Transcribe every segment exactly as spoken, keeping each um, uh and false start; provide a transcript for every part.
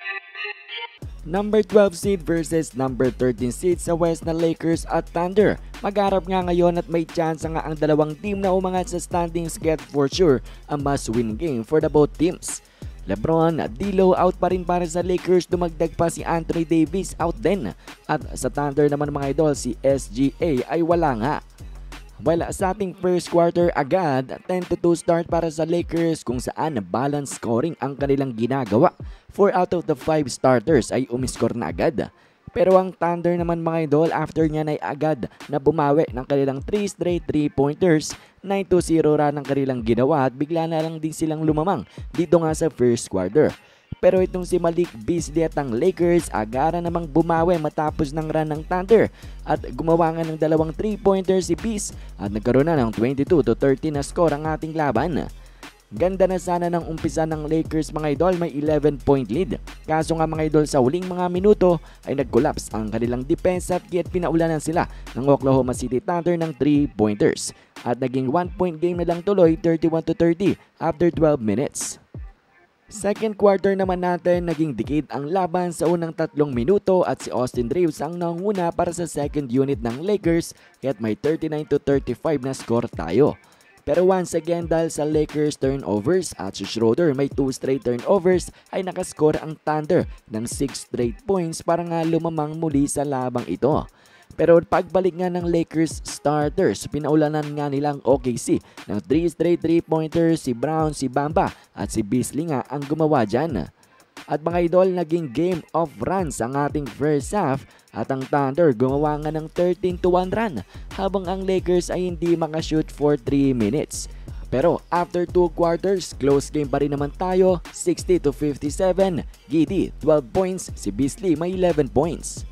Number twelve seed versus number thirteen seed sa West na Lakers at Thunder. Magharap nga ngayon at may chance nga ang dalawang team na umangat sa standings get for sure a must-win game for the both teams. LeBron, D'Lo out pa rin para sa Lakers, dumagdag pa si Anthony Davis out din. At sa Thunder naman mga idol, si S G A ay wala nga. Well, sa ating first quarter agad, ten to two start para sa Lakers kung saan balance scoring ang kanilang ginagawa. four out of the five starters ay umiscore na agad. Pero ang Thunder naman mga idol, after niya ay agad na bumawi ng kanilang three straight three pointers, nine to zero run ang kanilang ginawa at bigla na lang din silang lumamang dito nga sa first quarter. Pero itong si Malik Beasley at ang Lakers agara namang bumawi matapos ng run ng Thunder at gumawa nga ng dalawang three pointers si Beast at nagkaroon na ng twenty-two to thirty na score ang ating laban. Ganda na sana ng umpisa ng Lakers mga idol, may eleven point lead. Kaso nga mga idol, sa huling mga minuto ay nag-collapse ang kanilang depensa at kaya't pinaulanan sila ng Oklahoma City Thunder ng three pointers. At naging one point game na lang tuloy, thirty-one to thirty after twelve minutes. Second quarter naman natin, naging dikit ang laban sa unang tatlong minuto at si Austin Reeves ang nanguna para sa second unit ng Lakers kaya't may thirty-nine to thirty-five na score tayo. Pero once again dahil sa Lakers turnovers at si Schroeder may two straight turnovers ay nakascore ang Thunder ng six straight points para nga lumamang muli sa labang ito. Pero pagbalik nga ng Lakers starters, pinaulanan nga nilang O K C ng three straight three pointers, si Brown, si Bamba at si Beasley nga ang gumawa dyan. At mga idol, naging game of runs ang ating first half at ang Thunder gumawa nga ng thirteen to one run habang ang Lakers ay hindi makashoot for three minutes. Pero after two quarters, close game pa rin naman tayo, sixty to fifty-seven, Giddey twelve points, si Beasley may eleven points.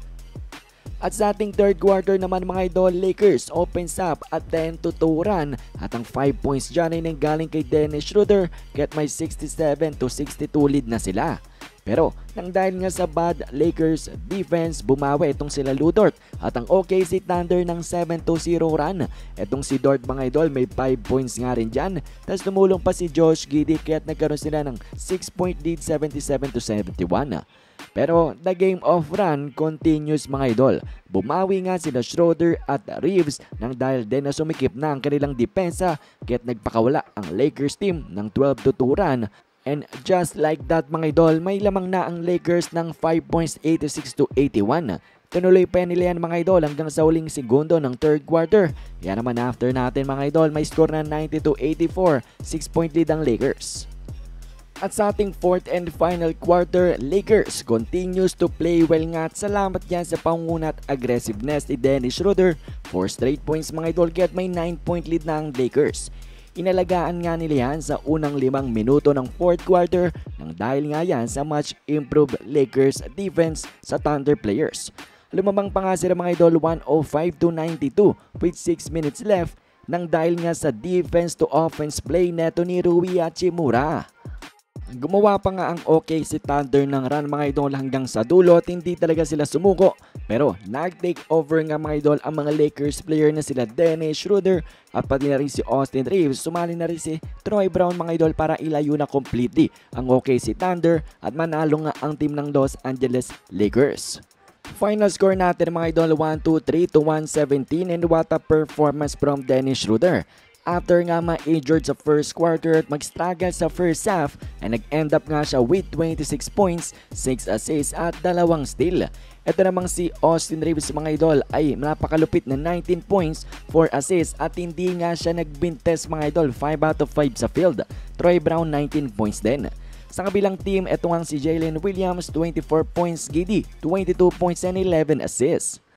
At sa ating third quarter naman mga idol, Lakers opens up at ten to two run at ang five points dyan ay nanggaling kay Dennis Schroeder kaya't may sixty-seven to sixty-two lead na sila. Pero nang dahil nga sa bad Lakers defense, bumawi itong sila Lu Dort at ang O K C Thunder ng seven to zero run. Itong si Dort mga idol may five points nga rin dyan. Tapos tumulong pa si Josh Giddey kaya't nagkaroon sila ng six point lead, seventy-seven to seventy-one. Pero the game of run continues mga idol. Bumawi nga sila Schroeder at Reeves nang dahil din na sumikip na ang kanilang depensa kaya't nagpakawala ang Lakers team ng twelve to two run. And just like that mga idol, may lamang na ang Lakers ng five points, eighty-six to eighty-one. Tinuloy pa nila yan mga idol hanggang sa huling segundo ng third quarter. Yan naman after natin mga idol, may score na ninety to eighty-four, six point lead ang Lakers. At sa ating fourth and final quarter, Lakers continues to play well nga at salamat yan sa pangunguna at aggressiveness ni Dennis Schroeder. four straight points mga idol kaya't may nine point lead na ang Lakers. Inalagaan nga nila yan sa unang limang minuto ng fourth quarter nang dahil nga yan sa much improved Lakers defense sa Thunder players. Lumamang pa nga sila mga idol one oh five to ninety-two with six minutes left nang dahil nga sa defense to offense play neto ni Rui Hachimura. Gumawa pa nga ang O K C Thunder ng run mga idol hanggang sa dulo at hindi talaga sila sumuko. Pero nag-take over nga mga idol ang mga Lakers player na sila Dennis Schroeder at pati na rin si Austin Reeves. Sumali na rin si Troy Brown mga idol para ilayo na completely ang O K C Thunder at manalo nga ang team ng Los Angeles Lakers. Final score natin mga idol one two three to one seventeen and what a performance from Dennis Schroeder. After nga ma-injured sa first quarter at mag-struggle sa first half ay nag-end up nga siya with twenty-six points, six assists at dalawang steal. Ito namang si Austin Reeves mga idol ay napakalupit na nineteen points, four assists at hindi nga siya nagbintes mga idol, five out of five sa field. Troy Brown nineteen points din. Sa kabilang team, ito nga si Jalen Williams, twenty-four points, Giddey, twenty-two points and eleven assists.